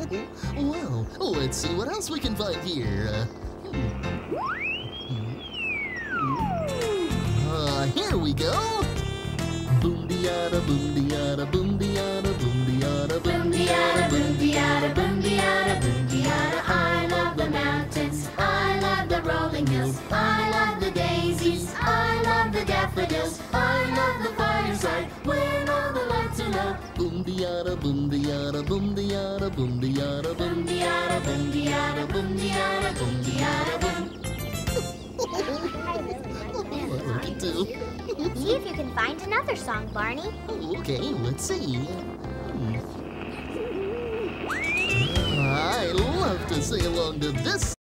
Well, let's see what else we can find here. Here we go. Boom-de-yada, boom-de-yada, boom-de-yada, boom-de-yada, Boom-de-yada, boom-de-yada, boom-de-yada, boom-de-yada. I love the mountains, I love the rolling hills, I love the daisies, I love the daffodils, I love the fireside when all the lights are low. Boom-de-yada, boom-de-yada, boom-de-yada, boom-de-yada, Boom-de-yada, boom-de-yada, boom-de-yada, boom-de-yada, boom. I like it too. See if you can find another song, Barney. Okay, let's see. I love to sing along to this